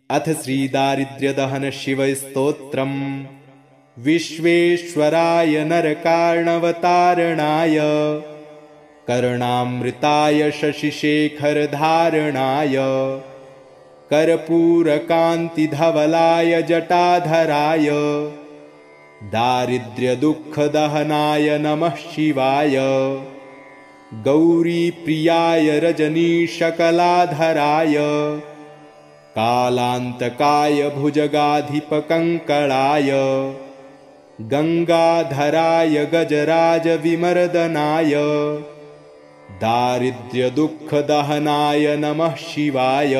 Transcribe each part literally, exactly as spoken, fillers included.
अथ श्रीदारिद्र्यदहन शिवस्तोत्रम्। विश्वेश्वराय नरकार्णवतारणाय कर्णामृताय शशिशेखरधारणाय कर्पूरकान्तिधवलाय जटाधराय दारिद्र्यदुःखदहनाय नमः शिवाय। गौरीप्रियाय रजनीशकलाधराय कालान्तकाय भुजगाधिपकङ्कणाय गंगाधराय गजराजविमर्दनाय दारिद्र्यदुःखदहनाय नमः शिवाय।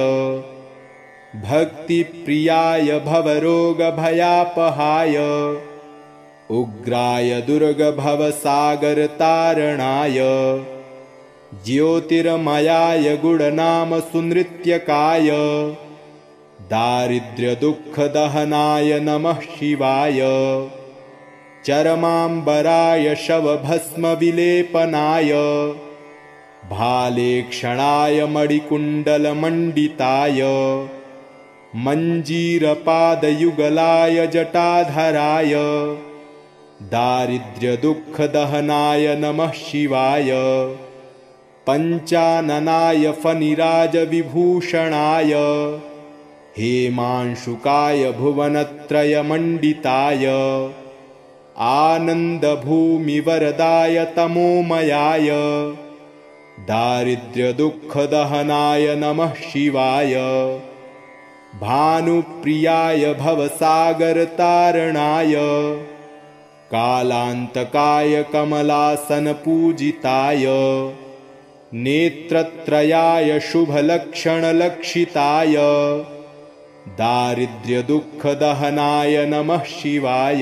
भक्तिप्रियाय भवरोगभयापहाय उग्राय दुर्गभवसागरतारणाय ज्योतिर्मयाय गुणनामसुनृत्यकाय दारिद्र्यदुःखदहनाय नमः शिवाय। चरमाम्बराय शवभस्मविलेपनाय भालेक्षणाय मणिकुण्डलमण्डिताय मञ्जीरपादयुगलाय जटाधराय दारिद्र्यदुःखदहनाय नमः शिवाय। पञ्चाननाय फणिराजविभूषणाय हेमांशुकाय भुवनत्रयमण्डिताय आनन्दभूमिवरदाय तमोमयाय दारिद्र्यदुःखदहनाय नमः शिवाय। भानुप्रियाय भवसागरतारणाय कालान्तकाय कमलासनपूजिताय नेत्रत्रयाय शुभलक्षणलक्षिताय दारिद्र्यदुःखदहनाय नमः शिवाय।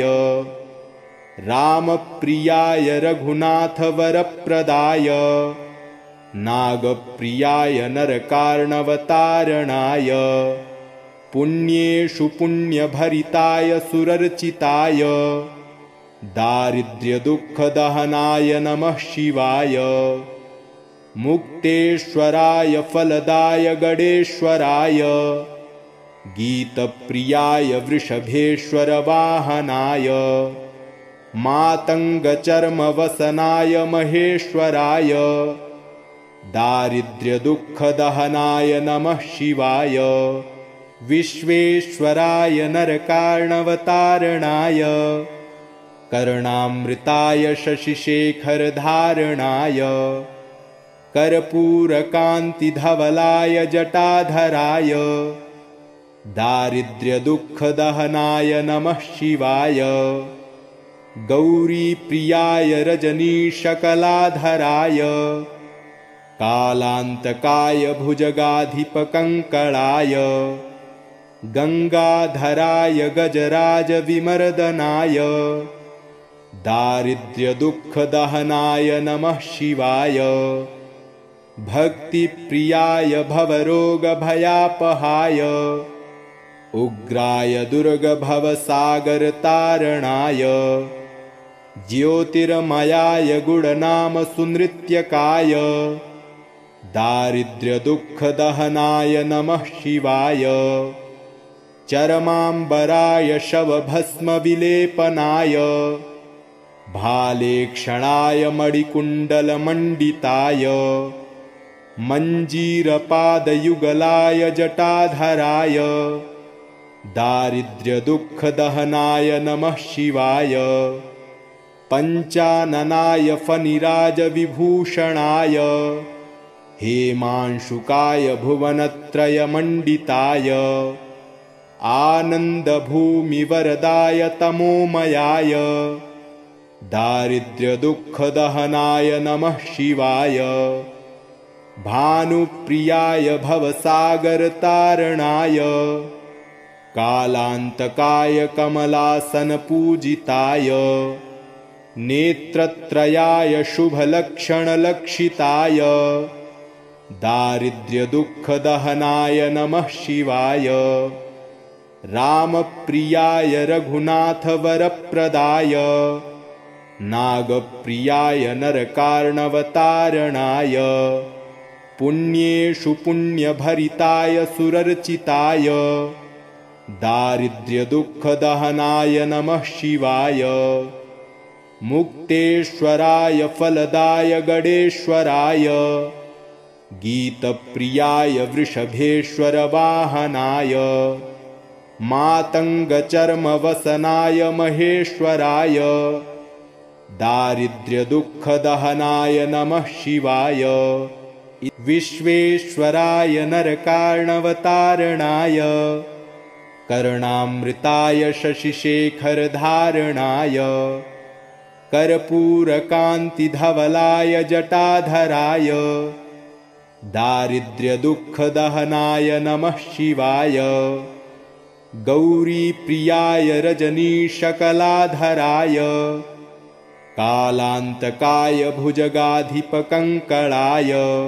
रामप्रियाय रघुनाथवरप्रदाय नागप्रियाय नरकार्णवतारणाय पुण्येषु पुण्यभरिताय सुरर्चिताय दारिद्र्यदुःखदहनाय नमः शिवाय। मुक्तेश्वराय फलदाय गणेश्वराय गीतप्रियाय वृषभेश्वरवाहनाय मातङ्गचर्मवसनाय महेश्वराय दारिद्र्यदुःखदहनाय नमः शिवाय। विश्वेश्वराय नरकार्णवतारणाय कर्णामृताय शशिशेखरधारणाय कर्पूरकान्तिधवलाय जटाधराय दारिद्र्यदुःखदहनाय नमः शिवाय। गौरीप्रियाय रजनीशकलाधराय कालान्तकाय भुजगाधिपकङ्कणाय गंगाधराय गजराजविमर्दनाय दारिद्र्यदुःखदहनाय नमः शिवाय। भक्तिप्रियाय भवरोगभयापहाय उग्राय दुर्गभवसागरतारणाय ज्योतिर्मयाय गुणनामसुनृत्यकाय दारिद्र्यदुःखदहनाय नमः शिवाय। चरमाम्बराय शवभस्मविलेपनाय भालेक्षणाय मणिकुण्डलमण्डिताय मञ्जीरपादयुगलाय जटाधराय दारिद्र्यदुःखदहनाय नमः शिवाय। पञ्चाननाय फणिराजविभूषणाय हेमांशुकाय भुवनत्रयमण्डिताय आनन्दभूमिवरदाय तमोमयाय दारिद्र्यदुःखदहनाय नमः शिवाय। भानुप्रियाय भवसागरतारणाय कालान्तकाय कमलासनपूजिताय नेत्रत्रयाय शुभलक्षणलक्षिताय दारिद्र्यदुःखदहनाय नमः शिवाय। रामप्रियाय रघुनाथवरप्रदाय नागप्रियाय नरकार्णवतारणाय पुण्येषु पुण्यभरिताय सुरर्चिताय दारिद्र्यदुःखदहनाय नमः शिवाय। मुक्तेश्वराय फलदाय गणेश्वराय। गीतप्रियाय वृषभेश्वर वाहनाय। मातङ्गचर्मवसनाय महेश्वराय। दारिद्र्यदुःखदहनाय नमः शिवाय। विश्वेश्वराय नरकार्णवतारणाय। कर्णामृताय शशिशेखरधारणाय। कर्पूरकान्तिधवलाय जटाधराय। दारिद्र्यदुःखदहनाय नमः शिवाय। गौरीप्रियाय रजनीशकलाधराय। कालान्तकाय भुजगाधिपकङ्कणाय।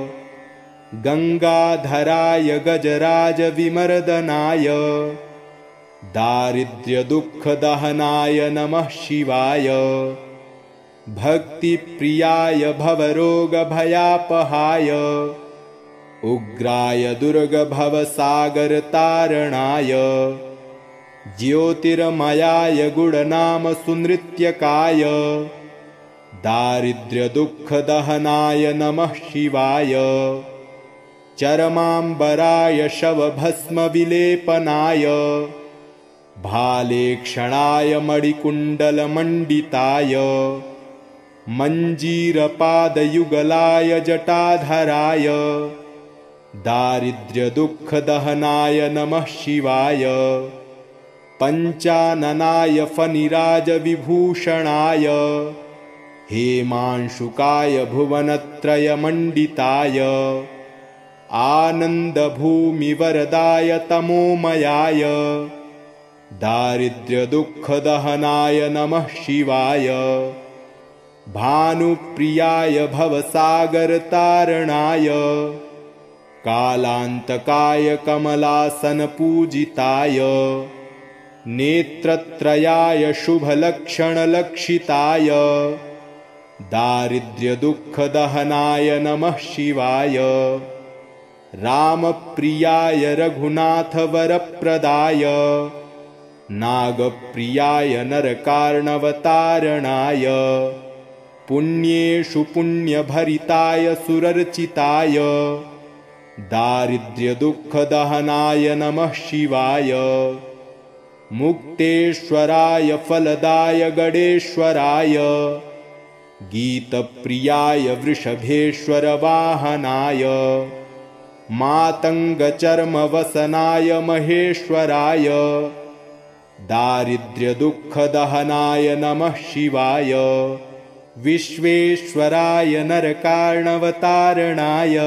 गङ्गाधराय गजराजविमर्दनाय। दारिद्र्यदुःखदहनाय नमः शिवाय। भक्तिप्रियाय भवरोगभयापहाय। उग्राय दुर्गभवसागरतारणाय। ज्योतिर्मयाय गुणनामसुनृत्यकाय। दारिद्र्यदुःखदहनाय नमः शिवाय। चरमाम्बराय शवभस्मविलेपनाय। भालेक्षणाय मणिकुण्डलमण्डिताय। मञ्जीरपादयुगलाय जटाधराय। दारिद्र्यदुःखदहनाय नमः शिवाय। पञ्चाननाय फणिराजविभूषणाय। हेमांशुकाय भुवनत्रयमण्डिताय। आनन्दभूमिवरदाय तमोमयाय। दारिद्र्यदुःखदहनाय नमः शिवाय। भानुप्रियाय भवसागरतारणाय। कालान्तकाय कमलासनपूजिताय। नेत्रत्रयाय शुभलक्षणलक्षिताय। दारिद्र्यदुःखदहनाय नमः शिवाय। रामप्रियाय रघुनाथवरप्रदाय। नागप्रियाय नरकार्णवतारणाय। पुण्येषु पुण्यभरिताय सुरर्चिताय। दारिद्र्यदुःखदहनाय नमः शिवाय। मुक्तेश्वराय फलदाय गणेश्वराय। गीतप्रियाय वृषभेश्वर वाहनाय। मातङ्गचर्मवसनाय महेश्वराय। दारिद्र्यदुःखदहनाय नमः शिवाय। विश्वेश्वराय नरकार्णवतारणाय।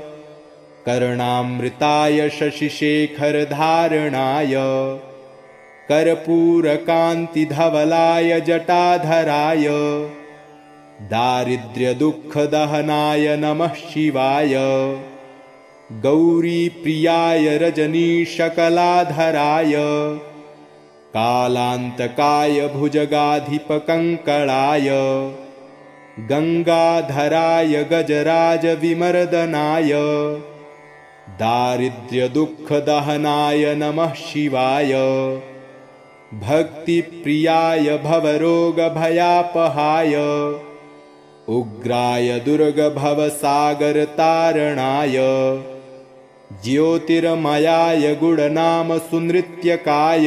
कर्णामृताय शशिशेखरधारणाय। कर्पूरकान्तिधवलाय जटाधराय। दारिद्र्यदुःखदहनाय नमः शिवाय। गौरीप्रियाय रजनीशकलाधराय। कालान्तकाय भुजगाधिपकङ्कणाय। गङ्गाधराय गजराजविमर्दनाय। दारिद्र्यदुःखदहनाय नमः शिवाय। भक्तिप्रियाय भवरोगभयापहाय। उग्राय दुर्गभवसागरतारणाय। ज्योतिर्मयाय गुणनामसुनृत्यकाय।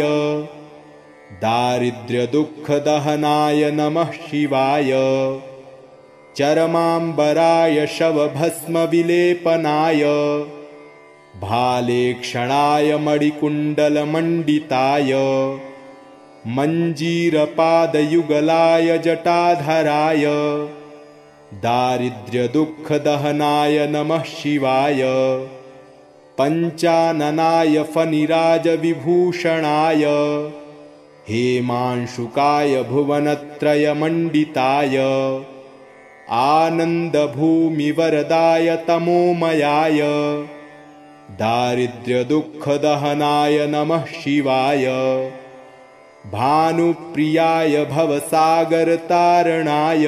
दारिद्र्यदुःखदहनाय नमः शिवाय। चरमाम्बराय शवभस्मविलेपनाय। भालेक्षणाय मणिकुण्डलमण्डिताय। मञ्जीरपादयुगलाय जटाधराय। दारिद्र्यदुःखदहनाय नमः शिवाय। पञ्चाननाय फणिराजविभूषणाय। हेमांशुकाय भुवनत्रयमण्डिताय। आनन्दभूमिवरदाय तमोमयाय। दारिद्र्यदुःखदहनाय नमः शिवाय। भानुप्रियाय भवसागरतारणाय।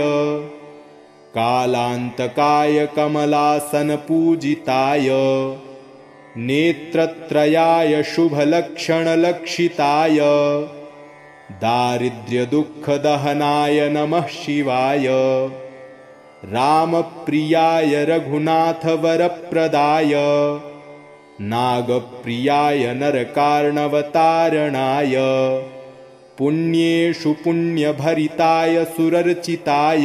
कालान्तकाय कमलासनपूजिताय। नेत्रत्रयाय शुभलक्षणलक्षिताय दारिद्र्यदुःखदहनाय नमः शिवाय रामप्रियाय रघुनाथवरप्रदाय नागप्रियाय नरकार्णवतारणाय पुण्येषु पुण्यभरिताय सुरर्चिताय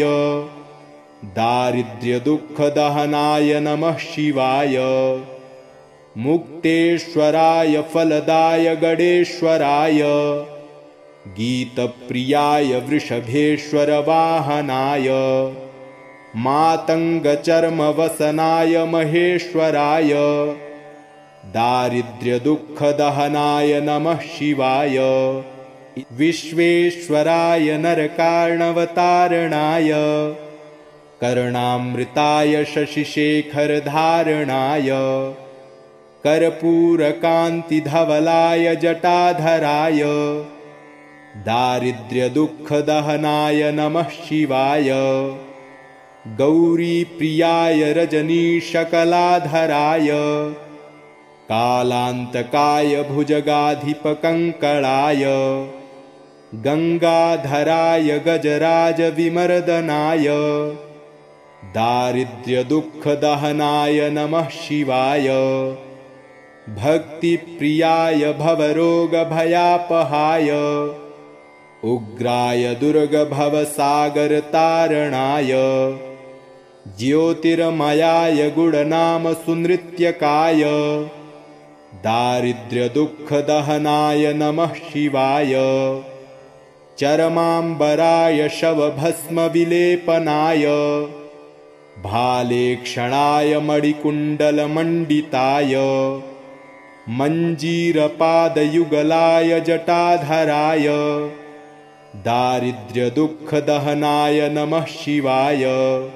दारिद्र्यदुःखदहनाय नमः शिवाय मुक्तेश्वराय फलदाय गणेश्वराय गीतप्रियाय वृषभेश्वर वाहनाय मातङ्गचर्मवसनाय महेश्वराय दारिद्र्यदुःखदहनाय नमः शिवाय विश्वेश्वराय नरकार्णवतारणाय कर्णामृताय शशिशेखरधारणाय कर्पूरकान्तिधवलाय जटाधराय दारिद्र्यदुःखदहनाय नमः शिवाय गौरीप्रियाय रजनीशकलाधराय कालान्तकाय भुजगाधिपकङ्कणाय गङ्गाधराय गजराजविमर्दनाय दारिद्र्यदुःखदहनाय नमः शिवाय भक्तिप्रियाय भवरोगभयापहाय उग्राय दुर्गभवसागरतारणाय ज्योतिर्मयाय गुणनामसुनृत्यकाय दारिद्र्यदुःखदहनाय नमः शिवाय चरमाम्बराय शवभस्मविलेपनाय भालेक्षणाय मणिकुण्डलमण्डिताय मञ्जीरपादयुगलाय जटाधराय दारिद्र्यदुःखदहनाय नमः शिवाय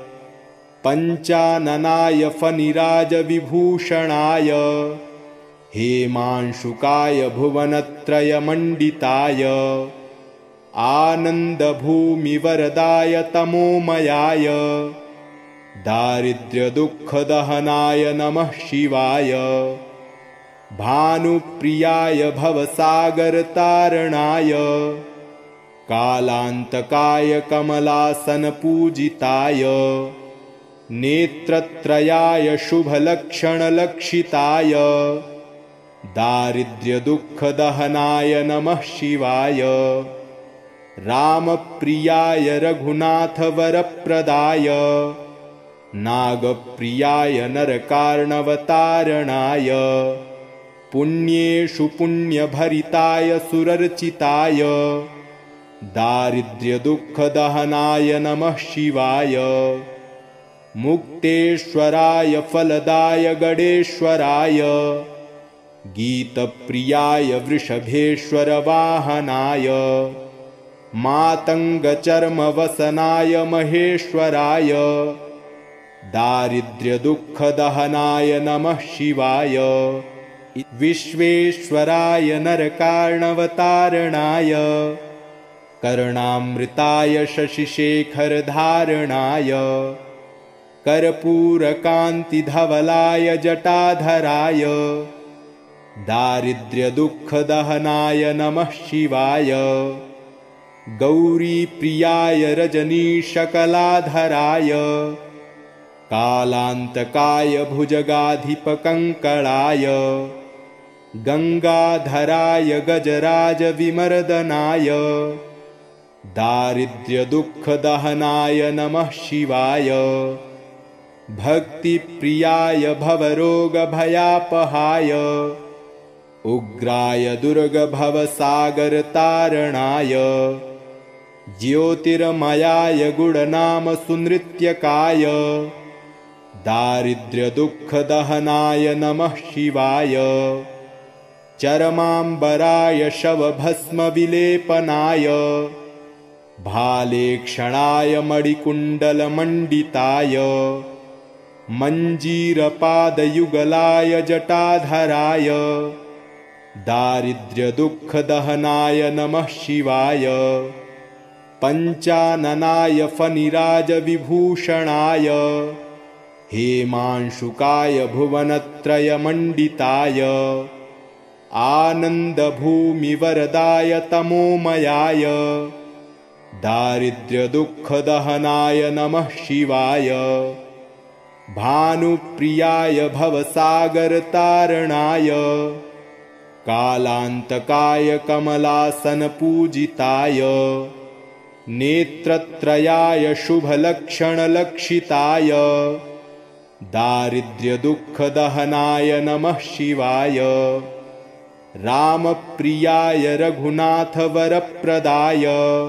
पञ्चाननाय फणिराजविभूषणाय हेमांशुकाय भुवनत्रयमण्डिताय आनन्दभूमिवरदाय तमोमयाय दारिद्र्यदुःखदहनाय नमः शिवाय भानुप्रियाय भवसागरतारणाय कालान्तकाय कमलासनपूजिताय नेत्रत्रयाय शुभलक्षणलक्षिताय दारिद्र्यदुःखदहनाय नमः शिवाय रामप्रियाय रघुनाथवरप्रदाय नागप्रियाय नरकार्णवतारणाय पुण्येषु पुण्यभरिताय सुरर्चिताय दारिद्र्यदुःखदहनाय नमः शिवाय मुक्तेश्वराय फलदाय गणेश्वराय गीतप्रियाय वृषभेश्वर वाहनाय मातङ्गचर्मवसनाय महेश्वराय दारिद्र्यदुःखदहनाय नमः शिवाय विश्वेश्वराय नरकार्णवतारणाय कर्णामृताय शशिशेखरधारणाय कर्पूरकान्तिधवलाय जटाधराय दारिद्र्यदुःखदहनाय नमः शिवाय गौरीप्रियाय रजनीशकलाधराय कालान्तकाय भुजगाधिपकङ्कणाय गङ्गाधराय गजराजविमर्दनाय दारिद्र्यदुःखदहनाय नमः शिवाय भक्तिप्रियाय भवरोगभयापहाय उग्राय दुर्गभवसागरतारणाय ज्योतिर्मयाय गुणनामसुनृत्यकाय दारिद्र्यदुःखदहनाय नमः शिवाय चरमाम्बराय शवभस्मविलेपनाय भालेक्षणाय मणिकुण्डलमण्डिताय मञ्जीरपादयुगलाय जटाधराय दारिद्र्यदुःखदहनाय नमः शिवाय पञ्चाननाय फणिराजविभूषणाय हेमांशुकाय भुवनत्रयमण्डिताय आनन्दभूमिवरदाय तमोमयाय दारिद्र्यदुःखदहनाय नमः शिवाय भानुप्रियाय भवसागरतारणाय कालान्तकाय कमलासनपूजिताय नेत्रत्रयाय शुभलक्षणलक्षिताय दारिद्र्यदुःखदहनाय नमः शिवाय रामप्रियाय रघुनाथवरप्रदाय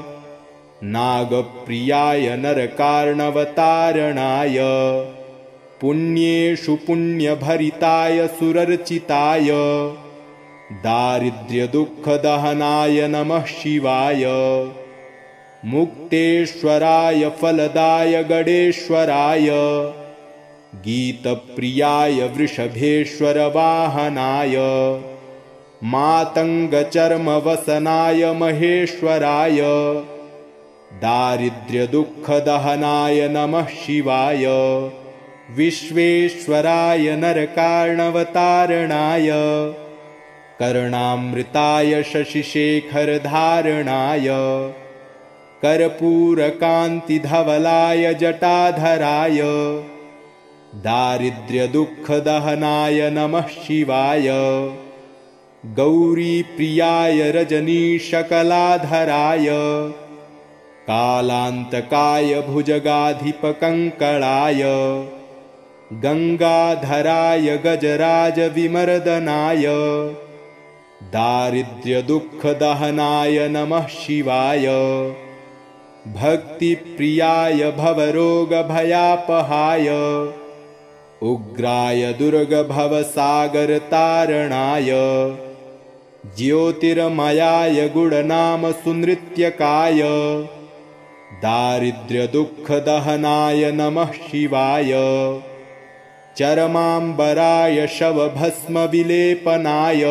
नागप्रियाय नरकार्णवतारणाय पुण्येषु पुण्यभरिताय सुरर्चिताय दारिद्र्यदुःखदहनाय नमः शिवाय मुक्तेश्वराय फलदाय गणेश्वराय गीतप्रियाय वृषभेश्वरवाहनाय मातङ्गचर्मवसनाय महेश्वराय दारिद्र्यदुःखदहनाय नमः शिवाय विश्वेश्वराय नरकार्णवतारणाय कर्णामृताय शशिशेखरधारणाय कर्पूरकान्तिधवलाय जटाधराय दारिद्र्यदुःखदहनाय नमः शिवाय गौरीप्रियाय रजनीशकलाधराय कालान्तकाय भुजगाधिपकङ्कणाय गङ्गाधराय गजराजविमर्दनाय दारिद्र्यदुःखदहनाय नमः शिवाय भक्तिप्रियाय भवरोगभयापहाय उग्राय दुर्गभवसागरतारणाय ज्योतिर्मयाय गुणनामसुनृत्यकाय दारिद्र्यदुःखदहनाय नमः शिवाय चरमाम्बराय शवभस्मविलेपनाय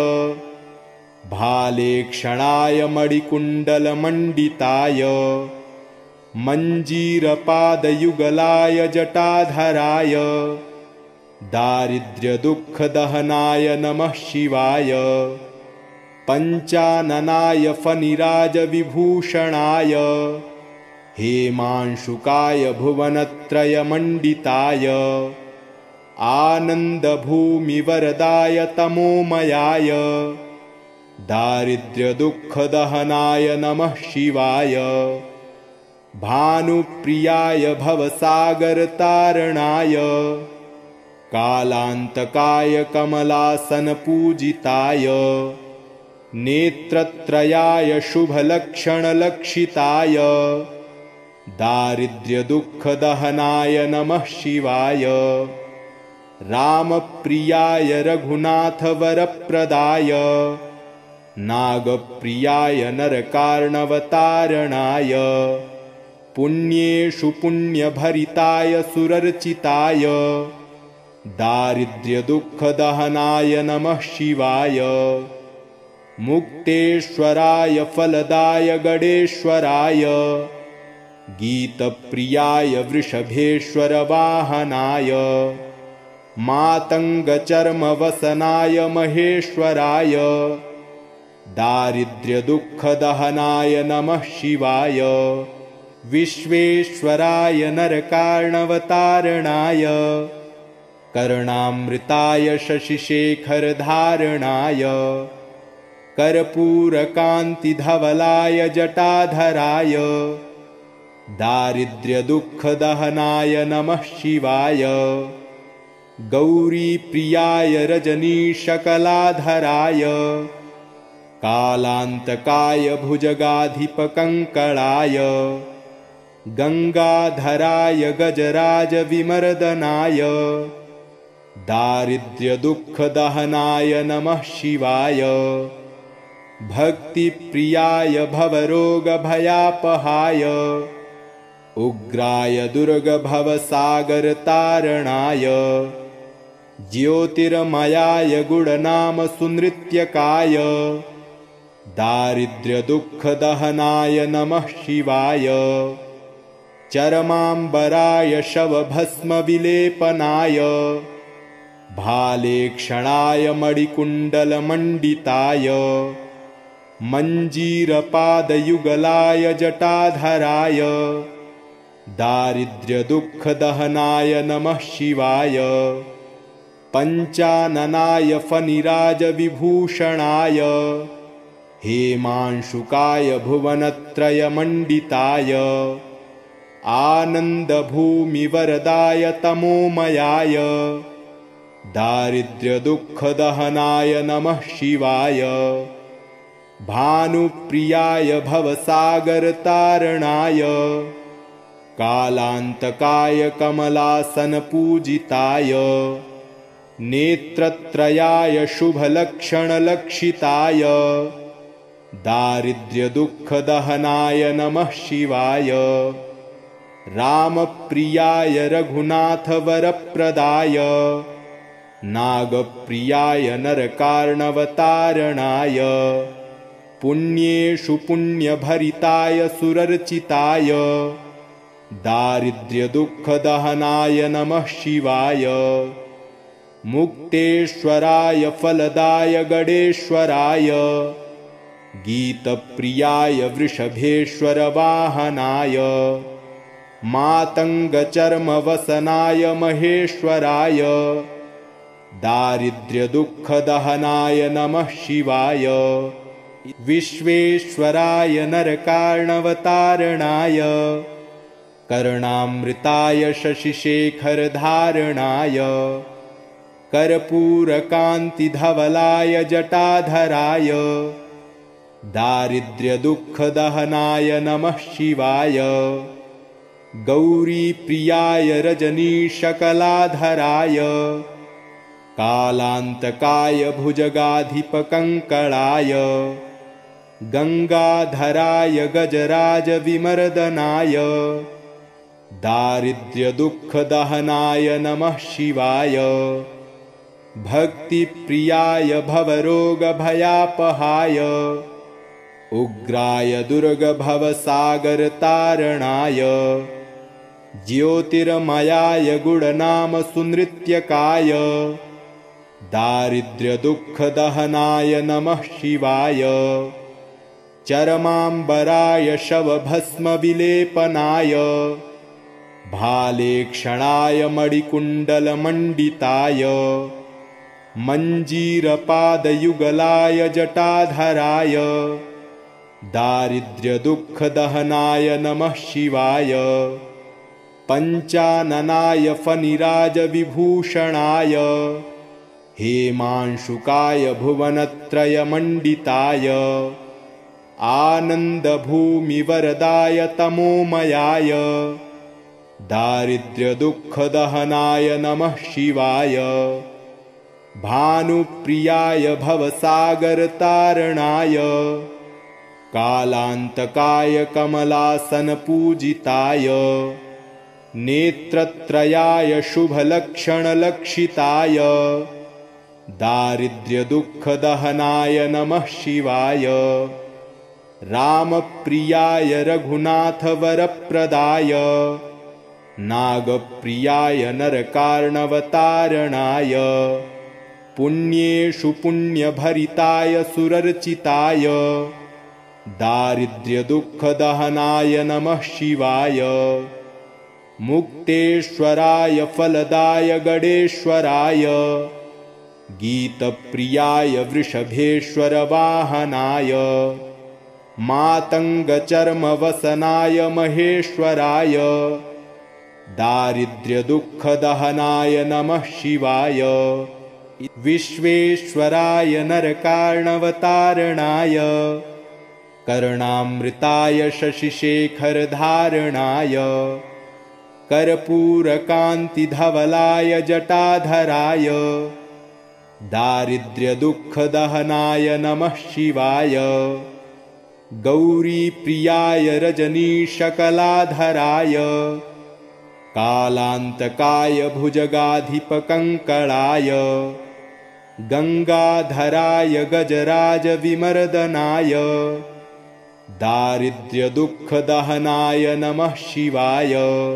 भालेक्षणाय मणिकुण्डलमण्डिताय मञ्जीरपादयुगलाय जटाधराय दारिद्र्यदुःखदहनाय नमः शिवाय पञ्चाननाय फणिराजविभूषणाय हेमांशुकाय भुवनत्रयमण्डिताय आनन्दभूमिवरदाय तमोमयाय दारिद्र्यदुःखदहनाय नमः शिवाय भानुप्रियाय भवसागरतारणाय कालान्तकाय कमलासनपूजिताय नेत्रत्रयाय शुभलक्षणलक्षिताय दारिद्र्यदुःखदहनाय नमः शिवाय रामप्रियाय रघुनाथवरप्रदाय नागप्रियाय नरकार्णवतारणाय पुण्येषु पुण्यभरिताय सुरर्चिताय दारिद्र्यदुःखदहनाय नमः शिवाय मुक्तेश्वराय फलदाय गणेश्वराय गीतप्रियाय वृषभेश्वरवाहनाय मातङ्गचर्मवसनाय महेश्वराय दारिद्र्यदुःखदहनाय नमः शिवाय विश्वेश्वराय नरकार्णवतारणाय कर्णामृताय शशिशेखरधारणाय कर्पूरकान्तिधवलाय जटाधराय दारिद्र्यदुःखदहनाय नमः शिवाय गौरीप्रियाय रजनीशकलाधराय कालान्तकाय भुजगाधिपकङ्कणाय गङ्गाधराय गजराजविमर्दनाय दारिद्र्यदुःखदहनाय नमः शिवाय भक्तिप्रियाय भवरोगभयापहाय उग्राय दुर्गभवसागरतारणाय ज्योतिर्मयाय गुणनामसुनृत्यकाय दारिद्र्यदुःखदहनाय नमः शिवाय चरमाम्बराय शवभस्मविलेपनाय भालेक्षणाय मणिकुण्डलमण्डिताय मञ्जीरपादयुगलाय जटाधराय दारिद्र्यदुःखदहनाय नमः शिवाय पञ्चाननाय फणिराजविभूषणाय हेमांशुकाय भुवनत्रयमण्डिताय आनन्दभूमिवरदाय तमोमयाय दारिद्र्यदुःखदहनाय नमः शिवाय भानुप्रियाय भवसागरतारणाय कालान्तकाय कमलासनपूजिताय नेत्रत्रयाय शुभलक्षणलक्षिताय दारिद्र्यदुःखदहनाय नमः शिवाय रामप्रियाय रघुनाथवरप्रदाय नागप्रियाय नरकार्णवतारणाय पुण्येषु पुण्यभरिताय सुरर्चिताय दारिद्र्यदुःखदहनाय नमः शिवाय मुक्तेश्वराय फलदाय गणेश्वराय गीतप्रियाय वृषभेश्वरवाहनाय मातङ्गचर्मवसनाय महेश्वराय दारिद्र्यदुःखदहनाय नमः शिवाय विश्वेश्वराय नरकार्णवतारणाय कर्णामृताय शशिशेखरधारणाय कर्पूरकान्तिधवलाय जटाधराय दारिद्र्यदुःखदहनाय नमः शिवाय गौरीप्रियाय रजनीशकलाधराय कालान्तकाय भुजगाधिपकङ्कणाय गंगाधराय गजराजविमर्दनाय दारिद्र्यदुःखदहनाय नमः शिवाय भक्तिप्रियाय भवरोगभयापहाय उग्राय दुर्गभवसागरतारणाय ज्योतिर्मयाय गुणनामसुनृत्यकाय दारिद्र्यदुःखदहनाय नमः शिवाय चरमाम्बराय शवभस्मविलेपनाय भालेक्षणाय मणिकुण्डलमण्डिताय मञ्जीरपादयुगलाय जटाधराय दारिद्र्यदुःखदहनाय नमः शिवाय पञ्चाननाय फणिराजविभूषणाय हेमांशुकाय भुवनत्रयमण्डिताय आनन्दभूमिवरदाय तमोमयाय दारिद्र्यदुःखदहनाय नमः शिवाय भानुप्रियाय भवसागरतारणाय कालान्तकाय कमलासनपूजिताय नेत्रत्रयाय शुभलक्षणलक्षिताय दारिद्र्यदुःखदहनाय नमः शिवाय रामप्रियाय रघुनाथवरप्रदाय नागप्रियाय नरकार्णवतारणाय पुण्येषु पुण्यभरिताय सुरर्चिताय दारिद्र्यदुःखदहनाय नमः शिवाय मुक्तेश्वराय फलदाय गणेश्वराय गीतप्रियाय वृषभेश्वरवाहनाय मातङ्गचर्मवसनाय महेश्वराय दारिद्र्यदुःखदहनाय नमः शिवाय विश्वेश्वराय नरकार्णवतारणाय कर्णामृताय शशिशेखरधारणाय कर्पूरकान्तिधवलाय जटाधराय दारिद्र्यदुःखदहनाय नमः शिवाय गौरीप्रियाय रजनीशकलाधराय कालान्तकाय भुजगाधिपकङ्कणाय गंगाधराय गजराजविमर्दनाय दारिद्र्यदुःखदहनाय नमः शिवाय।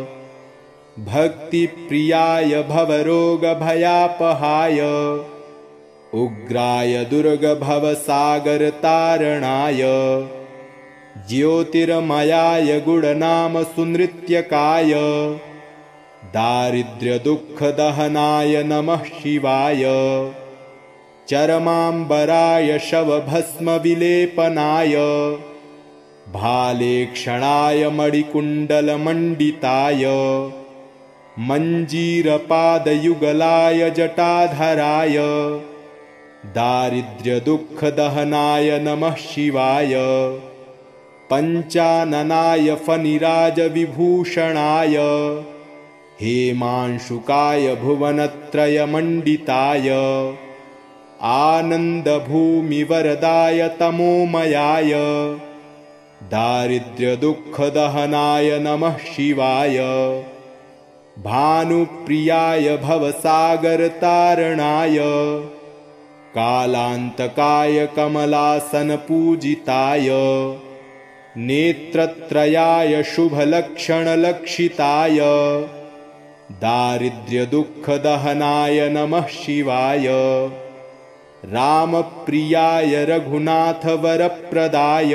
भक्तिप्रियाय भवरोगभयापहाय उग्राय दुर्गभवसागरतारणाय ज्योतिर्मयाय गुणनाम सुनृत्यकाय दारिद्र्यदुःखदहनाय नमः शिवाय। चरमाम्बराय शवभस्मविलेपनाय भालेक्षणाय मणिकुण्डलमण्डिताय मञ्जीरपादयुगलाय जटाधराय दारिद्र्यदुःखदहनाय नमः शिवाय। पञ्चाननाय फणिराजविभूषणाय हेमांशुकाय भुवनत्रयमण्डिताय आनन्दभूमिवरदाय तमोमयाय दारिद्र्यदुःखदहनाय नमः शिवाय। भानुप्रियाय भवसागरतारणाय कालान्तकाय कमलासनपूजिताय नेत्रत्रयाय शुभलक्षणलक्षिताय दारिद्र्यदुःखदहनाय नमः शिवाय। रामप्रियाय रघुनाथवरप्रदाय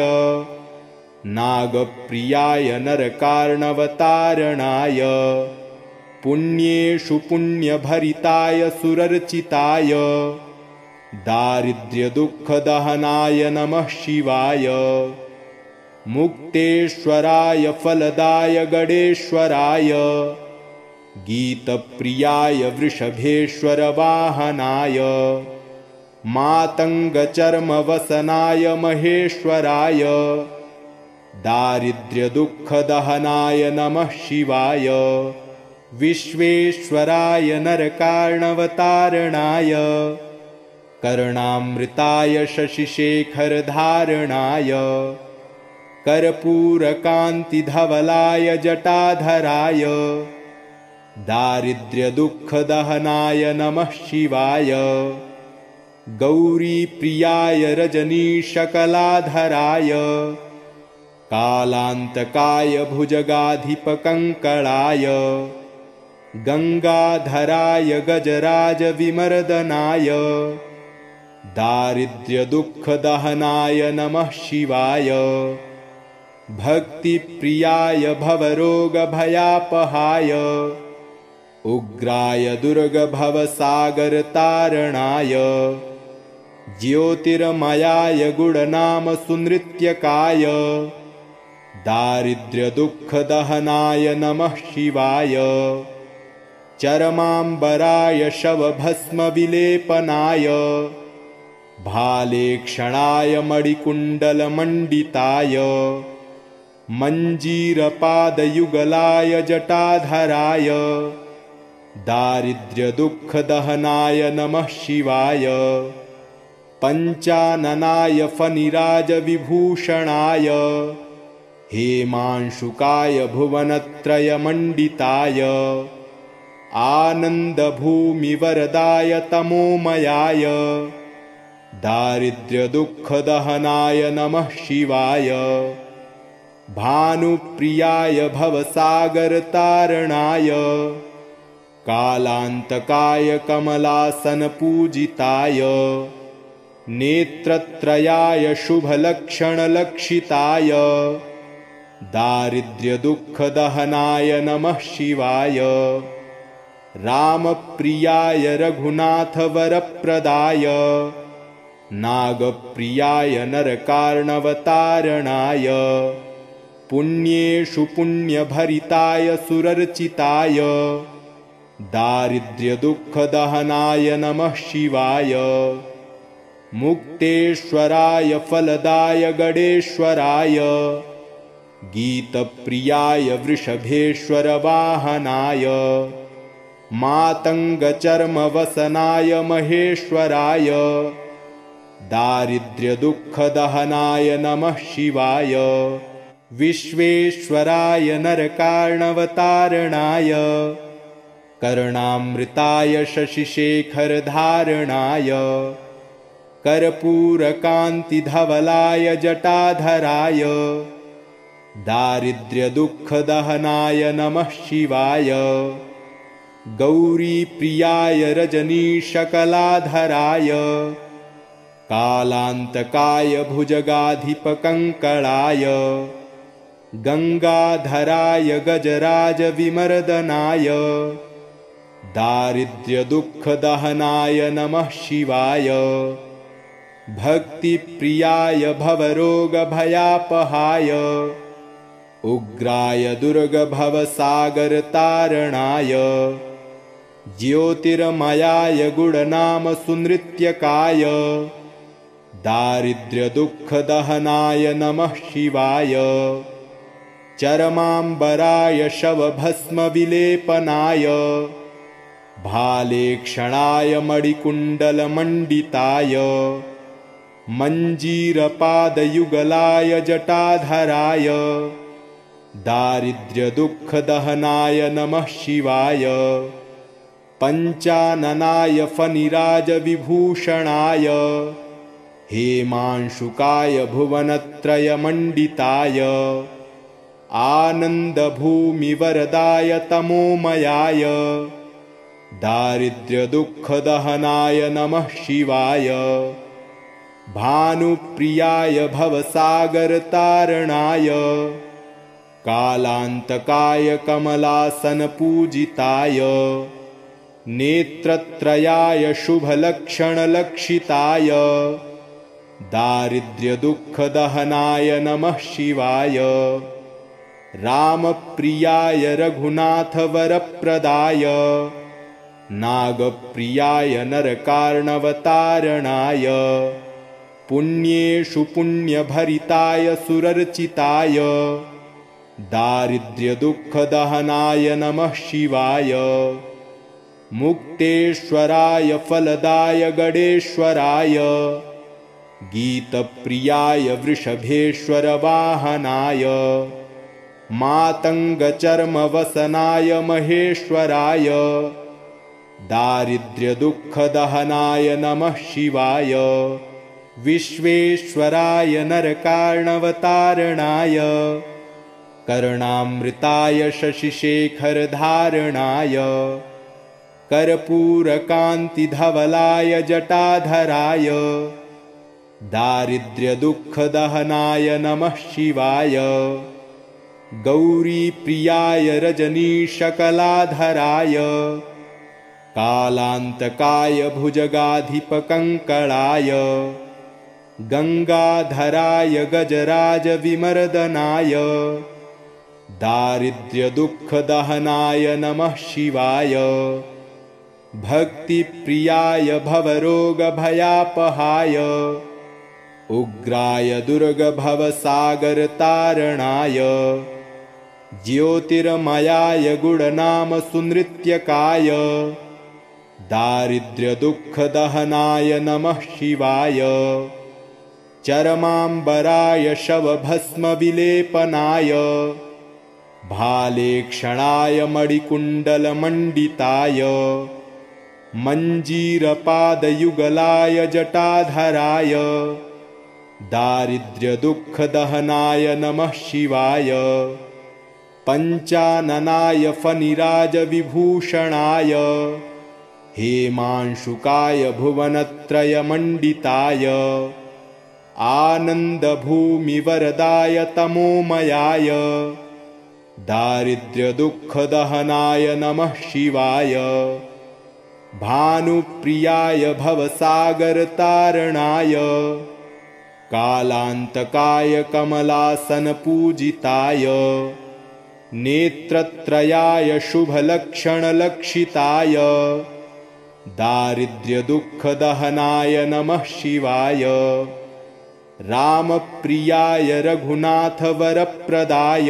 नागप्रियाय नरकार्णवतारणाय पुण्येषु पुण्यभरिताय सुरर्चिताय दारिद्र्यदुःखदहनाय नमः शिवाय। मुक्तेश्वराय फलदाय गणेश्वराय गीतप्रियाय वृषभेश्वरवाहनाय मातङ्गचर्मवसनाय महेश्वराय दारिद्र्यदुःखदहनाय नमः शिवाय। विश्वेश्वराय नरकार्णवतारणाय कर्णामृताय शशिशेखरधारणाय कर्पूरकान्तिधवलाय जटाधराय दारिद्र्यदुःखदहनाय नमः शिवाय। गौरीप्रियाय रजनीशकलाधराय कालान्तकाय भुजगाधिपकङ्कणाय गङ्गाधराय गजराजविमर्दनाय दारिद्र्यदुःखदहनाय नमः शिवाय। भक्तिप्रियाय भवरोगभयापहाय उग्राय दुर्गभवसागरतारणाय ज्योतिर्मयाय गुणनाम सुनृत्यकाय दारिद्र्यदुःखदहनाय नमः शिवाय। चरमाम्बराय शवभस्मविलेपनाय भालेक्षणाय मणिकुण्डलमण्डिताय मञ्जीरपादयुगलाय जटाधराय दारिद्र्यदुःखदहनाय नमः शिवाय। पञ्चाननाय फणिराजविभूषणाय हेमांशुकाय भुवनत्रयमण्डिताय आनन्दभूमिवरदाय तमोमयाय दारिद्र्यदुःखदहनाय नमः शिवाय। भानुप्रियाय भवसागरतारणाय कालान्तकाय कमलासनपूजिताय नेत्रत्रयाय शुभलक्षणलक्षिताय दारिद्र्यदुःखदहनाय नमः शिवाय। रामप्रियाय रघुनाथवरप्रदाय नागप्रियाय नरकार्णवतारणाय पुण्येषु पुण्यभरिताय सुरर्चिताय दारिद्र्यदुःखदहनाय नमः शिवाय। मुक्तेश्वराय फलदाय गणेश्वराय गीतप्रियाय वृषभेश्वरवाहनाय मातङ्गचर्मवसनाय महेश्वराय दारिद्र्यदुःखदहनाय नमः शिवाय। विश्वेश्वराय नरकार्णवतारणाय कर्णामृताय शशिशेखरधारणाय कर्पूरकान्तिधवलाय जटाधराय दारिद्र्यदुःखदहनाय नमः शिवाय गौरीप्रियाय रजनीशकलाधराय कालान्तकाय भुजगाधिपकङ्कणाय गंगाधराय गजराजविमर्दनाय दारिद्र्यदुःखदहनाय नमः शिवाय भक्तिप्रियाय भवरोगभयापहाय उग्राय दुर्गभवसागरतारणाय ज्योतिर्मयाय गुणनामसुनृत्यकाय दारिद्र्यदुःखदहनाय नमः शिवाय चरमाम्बराय शवभस्मविलेपनाय भालेक्षणाय मणिकुण्डलमण्डिताय मञ्जीरपादयुगलाय जटाधराय दारिद्र्यदुःखदहनाय नमः शिवाय पञ्चाननाय फणिराजविभूषणाय हेमांशुकाय भुवनत्रयमण्डिताय आनन्दभूमिवरदाय तमोमयाय दारिद्र्यदुःखदहनाय नमः शिवाय भानुप्रियाय भवसागरतारणाय कालान्तकाय कमलासनपूजिताय नेत्रत्रयाय शुभलक्षणलक्षिताय दारिद्र्यदुःखदहनाय नमः शिवाय रामप्रियाय रघुनाथवरप्रदाय नागप्रियाय नरकार्णवतारणाय पुण्येषु पुण्यभरिताय सुरर्चिताय दारिद्र्यदुःखदहनाय नमः शिवाय मुक्तेश्वराय फलदाय गणेश्वराय गीतप्रियाय वृषभेश्वरवाहनाय मातङ्गचर्मवसनाय महेश्वराय दारिद्र्यदुःखदहनाय नमः शिवाय विश्वेश्वराय नरकार्णवतारणाय कर्णामृताय शशिशेखरधारणाय कर्पूरकान्तिधवलाय जटाधराय दारिद्र्यदुःखदहनाय नमः शिवाय गौरीप्रियाय रजनीशकलाधराय कालान्तकाय भुजगाधिपकङ्कणाय गंगाधराय गजराजविमर्दनाय दारिद्र्यदुःखदहनाय नमः शिवाय भक्तिप्रियाय भवरोगभयापहाय उग्राय दुर्गभवसागरतारणाय ज्योतिर्मयाय गुणनामसुनृत्यकाय दारिद्र्यदुःखदहनाय नमः शिवाय चरमाम्बराय शवभस्मविलेपनाय भालेक्षणाय मणिकुण्डलमण्डिताय मञ्जीरपादयुगलाय जटाधराय दारिद्र्यदुःखदहनाय नमः शिवाय पञ्चाननाय फणिराजविभूषणाय हेमांशुकाय भुवनत्रयमण्डिताय आनन्दभूमिवरदाय तमोमयाय दारिद्र्यदुःखदहनाय नमः शिवाय भानुप्रियाय भवसागरतारणाय कालान्तकाय कमलासनपूजिताय नेत्रत्रयाय शुभलक्षणलक्षिताय दारिद्र्यदुःखदहनाय नमः शिवाय रामप्रियाय रघुनाथवरप्रदाय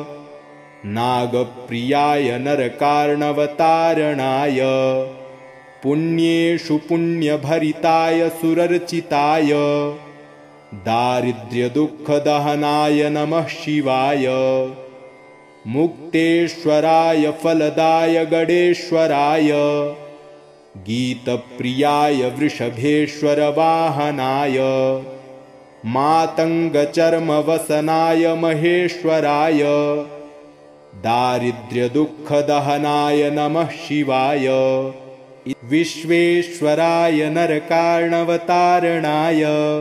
नागप्रियाय नरकार्णवतारणाय पुण्येषु पुण्यभरिताय सुरर्चिताय दारिद्र्यदुःखदहनाय नमः शिवाय मुक्तेश्वराय फलदाय गणेश्वराय गीतप्रियाय वृषभेश्वरवाहनाय मातङ्गचर्मवसनाय महेश्वराय दारिद्र्यदुःखदहनाय नमः शिवाय विश्वेश्वराय नरकार्णवतारणाय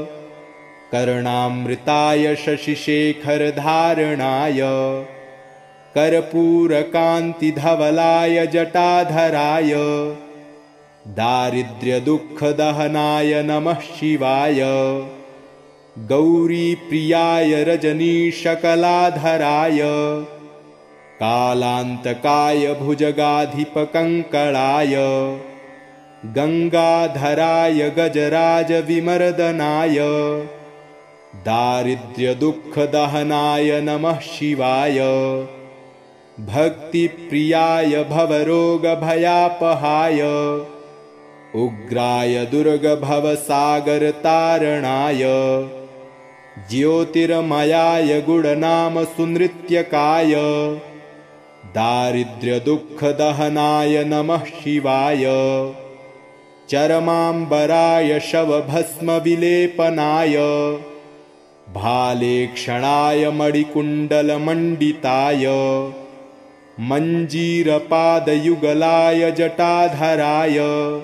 कर्णामृताय शशिशेखरधारणाय कर्पूरकान्तिधवलाय जटाधराय दारिद्र्यदुःखदहनाय नमः शिवाय गौरीप्रियाय रजनीशकलाधराय कालान्तकाय भुजगाधिपकङ्कणाय गङ्गाधराय गजराजविमर्दनाय दारिद्र्यदुःखदहनाय नमः शिवाय भक्तिप्रियाय भवरोगभयापहाय उग्राय दुर्गभवसागरतारणाय ज्योतिर्मयाय गुणनामसुनृत्यकाय दारिद्र्यदुःखदहनाय नमः शिवाय चरमाम्बराय शवभस्मविलेपनाय भालेक्षणाय मणिकुण्डलमण्डिताय मञ्जीरपादयुगलाय जटाधराय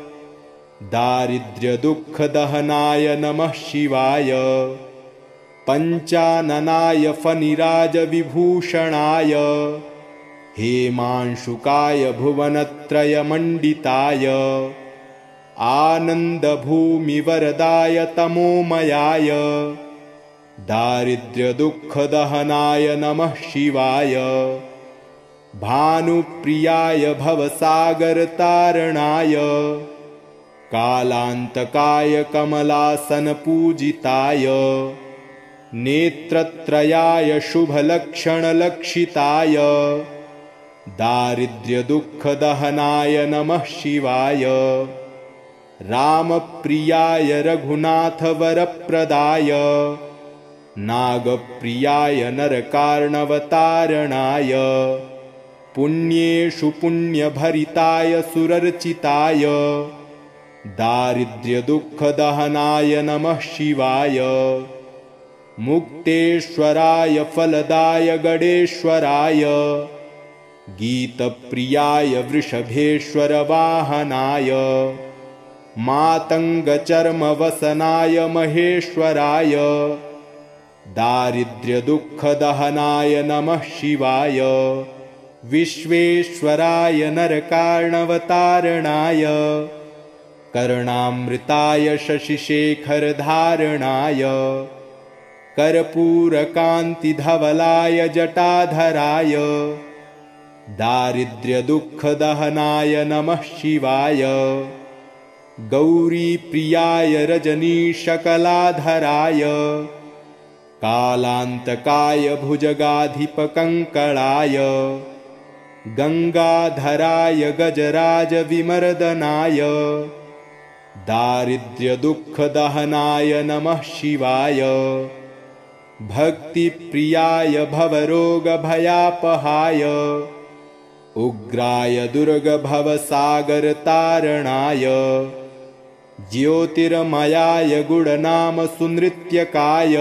दारिद्र्यदुःखदहनाय नमः शिवाय पञ्चाननाय फणिराजविभूषणाय हेमांशुकाय भुवनत्रयमण्डिताय आनन्दभूमिवरदाय तमोमयाय दारिद्र्यदुःखदहनाय नमः शिवाय भानुप्रियाय भवसागरतारणाय कालान्तकाय कमलासनपूजिताय नेत्रत्रयाय शुभलक्षणलक्षिताय दारिद्र्यदुःखदहनाय नमः शिवाय रामप्रियाय रघुनाथवरप्रदाय नागप्रियाय नरकार्णवतारणाय पुण्येषु पुण्यभरिताय सुरर्चिताय दारिद्र्यदुःखदहनाय नमः शिवाय मुक्तेश्वराय फलदाय गणेश्वराय गीतप्रियाय वृषभेश्वरवाहनाय मातङ्गचर्मवसनाय महेश्वराय दारिद्र्यदुःखदहनाय नमः शिवाय विश्वेश्वराय नरकार्णवतारणाय कर्णामृताय शशिशेखरधारणाय कर्पूरकान्तिधवलाय जटाधराय दारिद्र्यदुःखदहनाय नमः शिवाय गौरीप्रियाय रजनीशकलाधराय कालान्तकाय भुजगाधिपकङ्कणाय गङ्गाधराय गजराजविमर्दनाय दारिद्र्यदुःखदहनाय नमः शिवाय भक्तिप्रियाय भवरोगभयापहाय उग्राय दुर्गभवसागरतारणाय ज्योतिर्मयाय गुणनामसुनृत्यकाय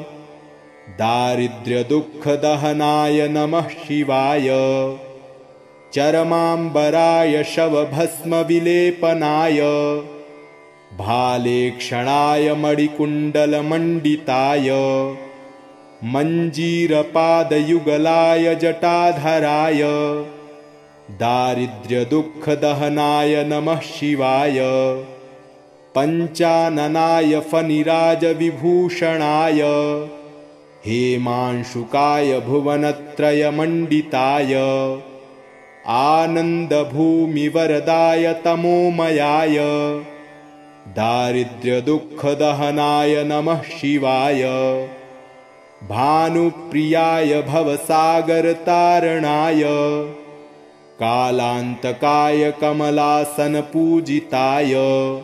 दारिद्र्यदुःखदहनाय नमः शिवाय चरमाम्बराय शवभस्मविलेपनाय भालेक्षणाय मणिकुण्डलमण्डिताय मञ्जीरपादयुगलाय जटाधराय दारिद्र्यदुःखदहनाय नमः शिवाय पञ्चाननाय फणिराजविभूषणाय हेमांशुकाय भुवनत्रयमण्डिताय आनन्दभूमिवरदाय तमोमयाय दारिद्र्यदुःखदहनाय नमः शिवाय भानुप्रियाय भवसागरतारणाय कालान्तकाय कमलासनपूजिताय